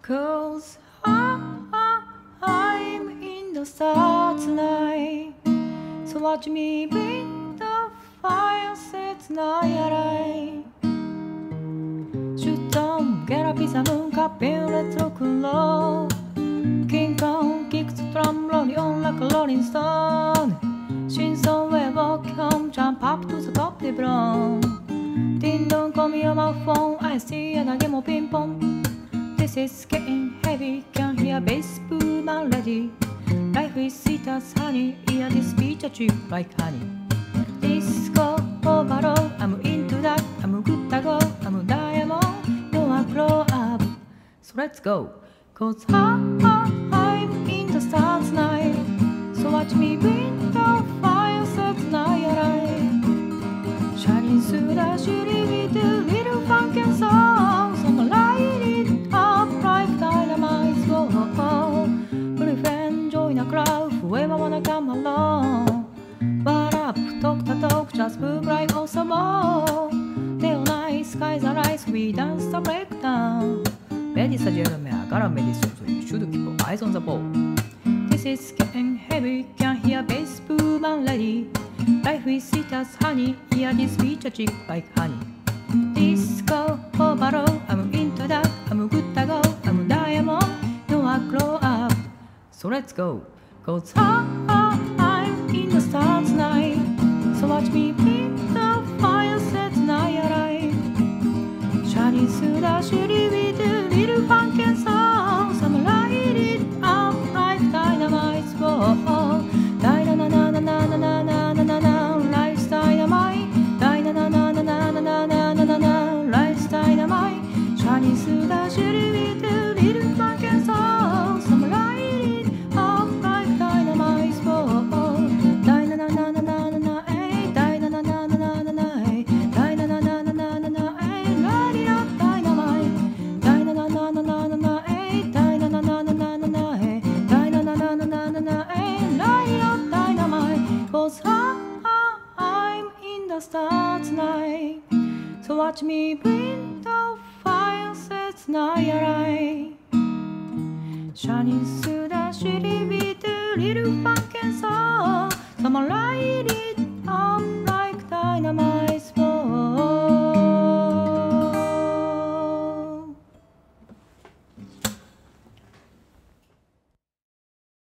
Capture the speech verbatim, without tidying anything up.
Cause I, I'm in the stars tonight. So watch me bring the fire, set night alight. Shoot down, get up, is a moon cup, and let's rock and roll. King Kong kicks the drum, rolling on like a rolling stone. Sing song, we walk home, jump up to the top, they blow. Ding dong, call me on my phone, I see and I get more ping pong. This is getting heavy, can hear bass boom already. Life is sweet as honey, hear this beat a drip like honey. Disco overall, I'm into that, I'm good to go, I'm a diamond, no I grow up. So let's go, cause I, I, I'm in the stars tonight. So watch me bring the fire, set night alight. Shining through the city with a little funky song. Some light it up like dynamite. Whoa, oh, oh. Pretty friend, join a crowd. Whoever wanna come along. But up, talk the talk, just move like awesome more. Day or night, skies are ice, we dance the breakdown. Ladies and gentlemen, I got a medicine, so you should keep your eyes on the ball. This is getting heavy, can hear bass boom and ready. Life is sweet as honey, hear this beat a drip like honey. Disco overall, I'm into that, I'm good to go, I'm a diamond, no I grow up. So let's go, cause I, I, I'm in the stars tonight. So watch me beat the fire, set night alight. Shining through the city with a little funky song. Some light it up like dynamite. Whoa, dynamite, life's dynamite, dynamite, life's dynamite. Shining through the city with a little funky song. Some light it up like dynamite. Whoa, dynamite, dynamite, dynamite, light it up dynamite, dynamite, dynamite, dynamite, light it up dynamite. Cause I, I'm in the stars tonight. So watch me bring the fire, set night alight. Shining through the city with a little fire.